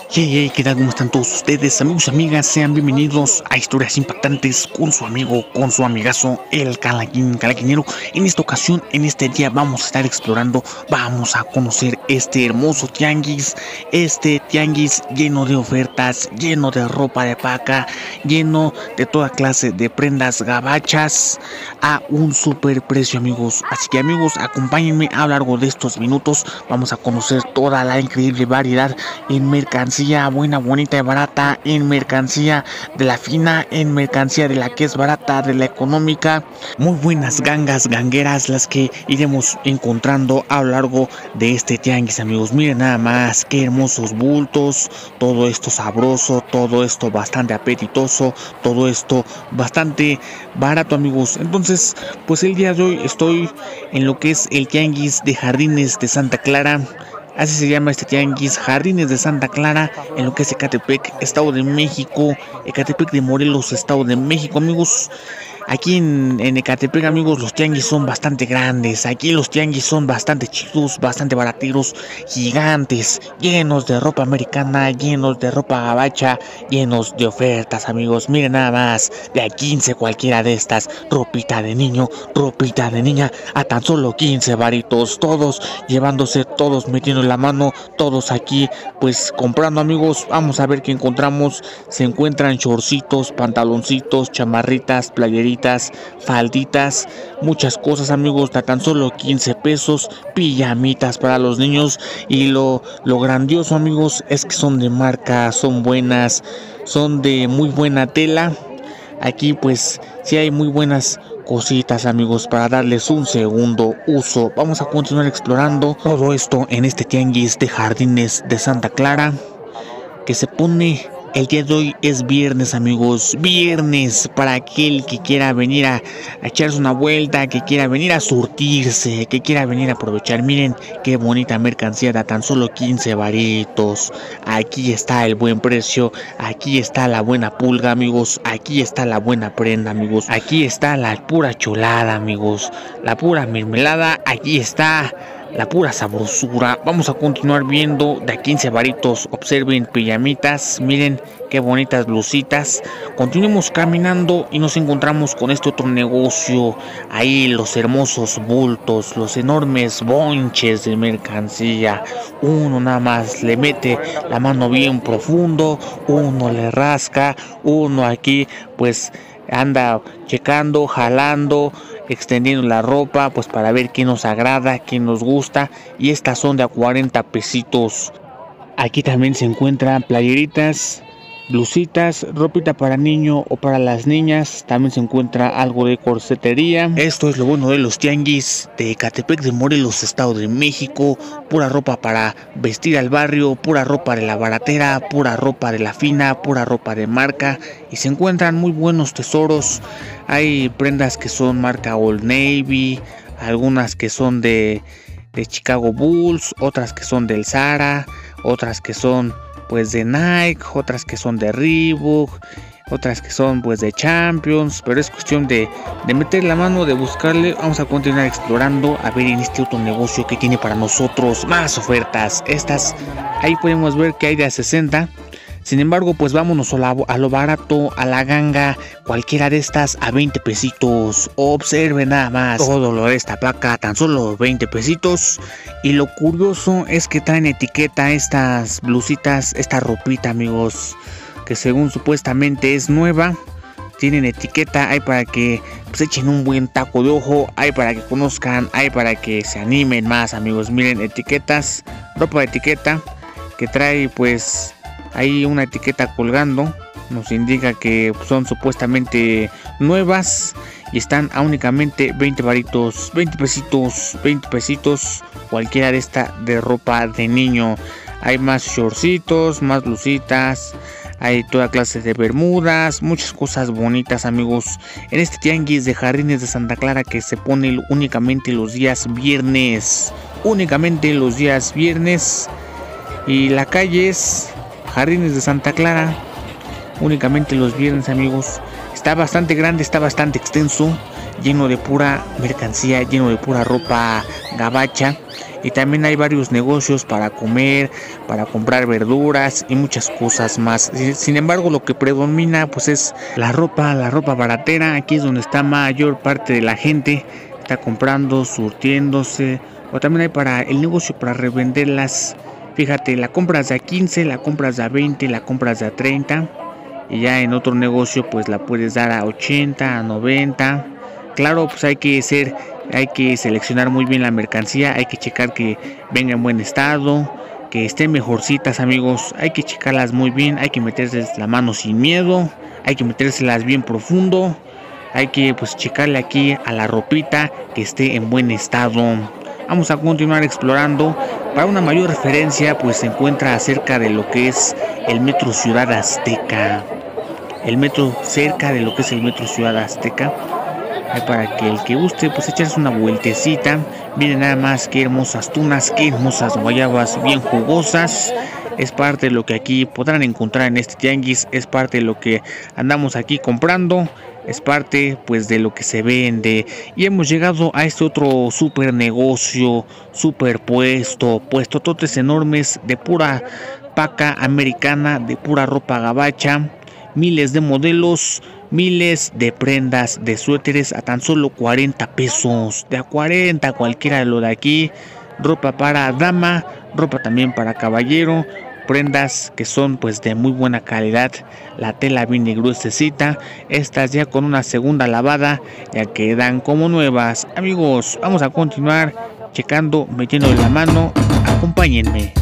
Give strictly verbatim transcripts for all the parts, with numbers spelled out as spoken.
Hey, hey, ¿qué tal? ¿Cómo están todos ustedes? Amigos y amigas, sean bienvenidos a Historias Impactantes con su amigo, con su amigazo, el Calaquín, Calaquinero. En esta ocasión, en este día, vamos a estar explorando, vamos a conocer este hermoso tianguis, este tianguis lleno de ofertas, lleno de ropa de paca, lleno de toda clase de prendas gabachas a un super precio, amigos. Así que, amigos, acompáñenme a lo largo de estos minutos. Vamos a conocer toda la increíble variedad en mercancía buena, bonita y barata, en mercancía de la fina, en mercancía de la que es barata, de la económica. Muy buenas gangas, gangueras las que iremos encontrando a lo largo de este tianguis, amigos. Miren nada más qué hermosos bultos, todo esto sabroso, todo esto bastante apetitoso, todo esto bastante barato, amigos. Entonces, pues el día de hoy estoy en lo que es el tianguis de Jardines de Santa Clara. Así se llama este tianguis, Jardines de Santa Clara, en lo que es Ecatepec, Estado de México, Ecatepec de Morelos, Estado de México, amigos. Aquí en, en Ecatepec, amigos, los tianguis son bastante grandes. Aquí los tianguis son bastante chidos, bastante barateros, gigantes, llenos de ropa americana, llenos de ropa gabacha, llenos de ofertas, amigos. Miren nada más, de a quince cualquiera de estas, ropita de niño, ropita de niña, a tan solo quince varitos, todos llevándose, todos metiendo la mano, todos aquí, pues comprando, amigos. Vamos a ver qué encontramos. Se encuentran shortcitos, pantaloncitos, chamarritas, playeritas, falditas, muchas cosas, amigos, a tan solo quince pesos, pijamitas para los niños. Y lo, lo grandioso, amigos, es que son de marca, son buenas, son de muy buena tela. Aquí pues sí hay muy buenas cositas, amigos, para darles un segundo uso. Vamos a continuar explorando todo esto en este tianguis de Jardines de Santa Clara, que se pone el día de hoy. Es viernes, amigos, viernes para aquel que quiera venir a, a echarse una vuelta, que quiera venir a surtirse, que quiera venir a aprovechar. Miren qué bonita mercancía, da tan solo quince varitos. Aquí está el buen precio, aquí está la buena pulga, amigos, aquí está la buena prenda, amigos, aquí está la pura chulada, amigos, la pura mermelada, aquí está la pura sabrosura. Vamos a continuar viendo de a quince varitos. Observen pijamitas, miren qué bonitas blusitas. Continuemos caminando y nos encontramos con este otro negocio. Ahí los hermosos bultos, los enormes bonches de mercancía. Uno nada más le mete la mano bien profundo, uno le rasca, uno aquí pues anda checando, jalando, extendiendo la ropa, pues para ver qué nos agrada, qué nos gusta. Y estas son de a cuarenta pesitos. Aquí también se encuentran playeritas, blusitas, ropita para niño o para las niñas. También se encuentra algo de corsetería. Esto es lo bueno de los tianguis de Ecatepec de Morelos, Estado de México. Pura ropa para vestir al barrio, pura ropa de la baratera, pura ropa de la fina, pura ropa de marca. Y se encuentran muy buenos tesoros. Hay prendas que son marca Old Navy, algunas que son de, de Chicago Bulls, otras que son del Zara, otras que son pues de Nike, otras que son de Reebok, otras que son pues de Champions. Pero es cuestión de, de meter la mano, de buscarle. Vamos a continuar explorando a ver en este otro negocio que tiene para nosotros más ofertas. Estas, ahí podemos ver que hay de a sesenta. Sin embargo, pues vámonos a, la, a lo barato, a la ganga, cualquiera de estas a veinte pesitos. Observen nada más, todo lo de esta placa, tan solo veinte pesitos. Y lo curioso es que traen etiqueta estas blusitas, esta ropita, amigos, que según supuestamente es nueva. Tienen etiqueta, hay para que pues echen un buen taco de ojo, hay para que conozcan, hay para que se animen más, amigos. Miren, etiquetas, ropa de etiqueta que trae pues hay una etiqueta colgando, nos indica que son supuestamente nuevas y están a únicamente veinte varitos, veinte pesitos, veinte pesitos, cualquiera de esta de ropa de niño. Hay más shortcitos, más blusitas, hay toda clase de bermudas, muchas cosas bonitas, amigos, en este tianguis de Jardines de Santa Clara, que se pone únicamente los días viernes, únicamente los días viernes. Y la calle es Jardines de Santa Clara, únicamente los viernes, amigos. Está bastante grande, está bastante extenso, lleno de pura mercancía, lleno de pura ropa gabacha. y también hay varios negocios para comer, para comprar verduras y muchas cosas más. Sin embargo, lo que predomina pues es la ropa, la ropa baratera. Aquí es donde está mayor parte de la gente, está comprando, surtiéndose, o también hay para el negocio para revenderlas. Fíjate, la compras de a quince, la compras de a veinte, la compras de a treinta, y ya en otro negocio pues la puedes dar a ochenta, a noventa. Claro, pues hay que ser, hay que seleccionar muy bien la mercancía, hay que checar que venga en buen estado, que estén mejorcitas, amigos. Hay que checarlas muy bien, hay que metérselas la mano sin miedo, hay que metérselas bien profundo, hay que pues checarle aquí a la ropita que esté en buen estado. Vamos a continuar explorando. Para una mayor referencia pues se encuentra acerca de lo que es el Metro Ciudad Azteca. El metro, cerca de lo que es el Metro Ciudad Azteca. Hay para que el que guste pues echarse una vueltecita. Miren nada más qué hermosas tunas, qué hermosas guayabas bien jugosas. Es parte de lo que aquí podrán encontrar en este tianguis, es parte de lo que andamos aquí comprando, es parte pues de lo que se vende. Y hemos llegado a este otro super negocio, super puesto, puestototes enormes de pura paca americana, de pura ropa gabacha, miles de modelos, miles de prendas de suéteres a tan solo cuarenta pesos, de a cuarenta cualquiera de lo de aquí. Ropa para dama, ropa también para caballero, prendas que son pues de muy buena calidad, la tela viene gruesecita, estas ya con una segunda lavada ya quedan como nuevas. Amigos, vamos a continuar checando, metiendo la mano, acompáñenme.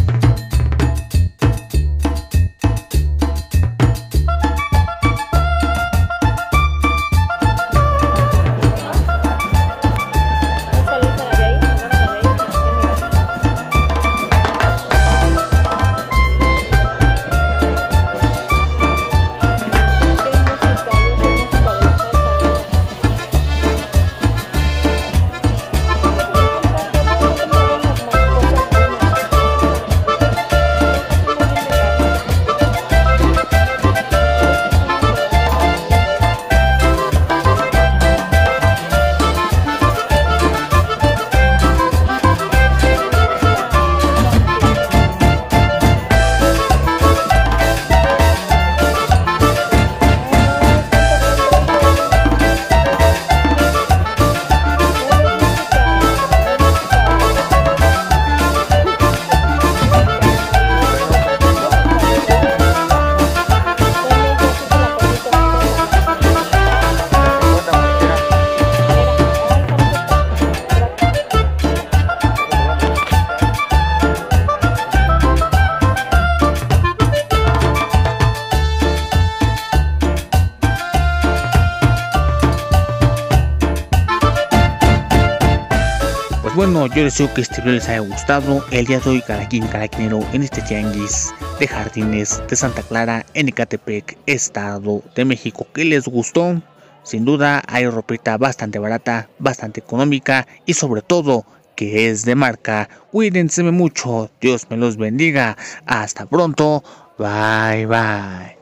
Bueno, yo deseo que este video les haya gustado. El día de hoy, Calaquín Calaquinero, en este tianguis de jardines de Santa Clara, en Ecatepec, Estado de México. ¿Qué les gustó? Sin duda hay ropita bastante barata, bastante económica y sobre todo que es de marca. Cuídense mucho, Dios me los bendiga. Hasta pronto, bye bye.